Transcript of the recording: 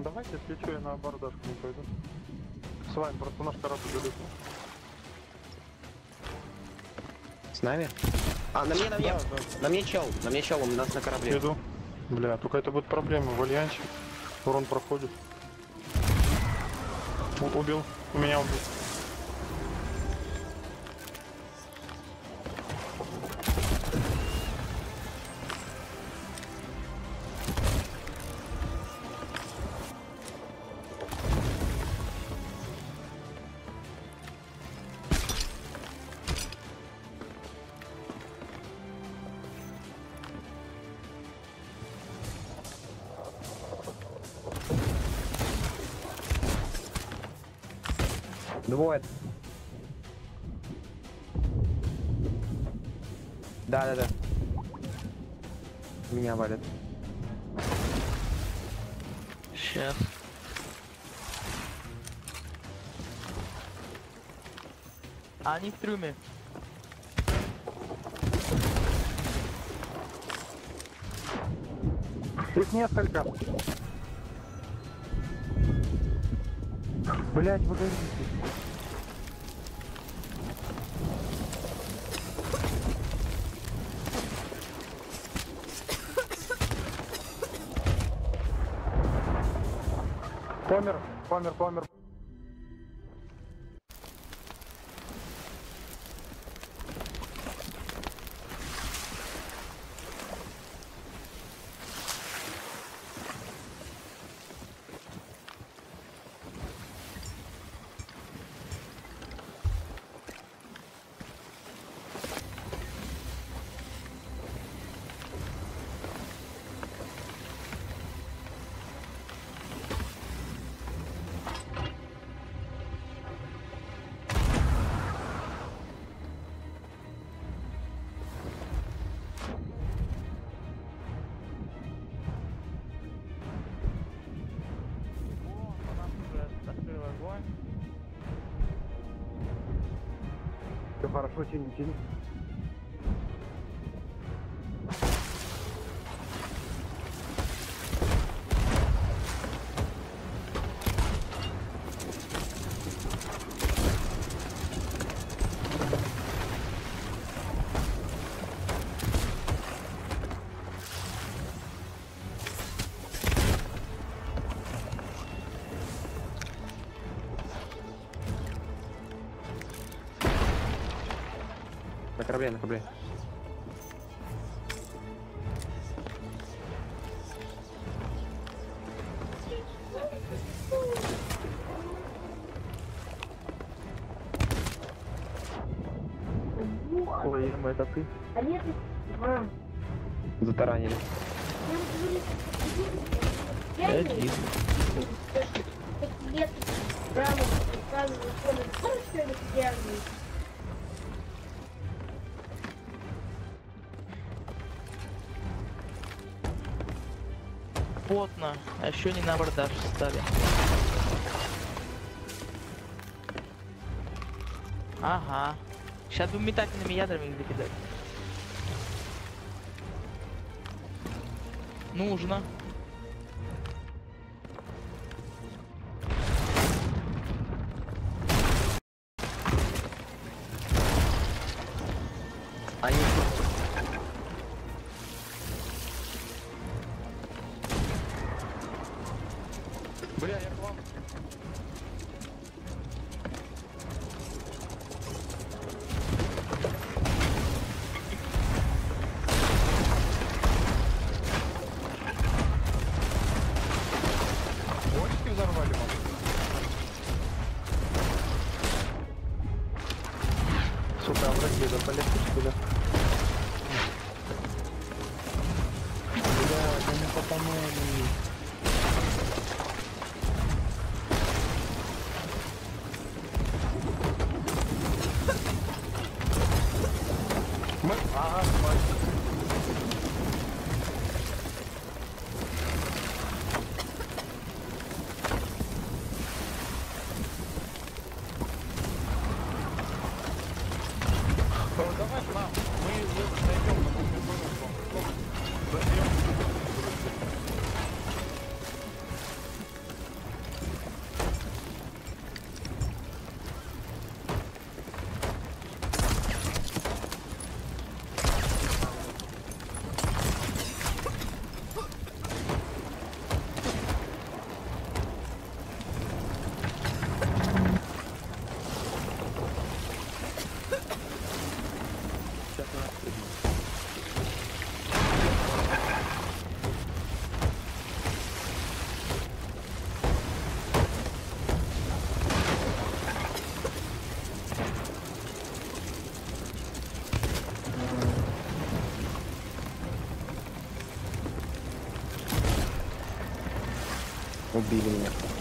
Давайте, если что, я на абордажку не пойду. С вами просто наш корабль далеко. С нами? А, на мне, на мне! Да, да. На мне чел, у нас на корабле. Иду. Бля, только это будет проблема в альянсе. Урон проходит. Убил. Меня убил. Двое. Да. Меня валят. Сейчас. Они в трюме. Их несколько. Блять, погодите. Помер. Все хорошо, тяни. На корабле. Ой, это ты. Затаранили. Один. Плотно, а еще не на абордаж стали. Ага. Сейчас будем метательными ядрами закидать. Нужно. Они... Бля, я к вам. Бочки взорвали, мам? Сука, враги запалят, что ли? Бля, да не попомогли. Ага, давай к нам, мы зайдем на комбинацию. Зайдем. убили меня.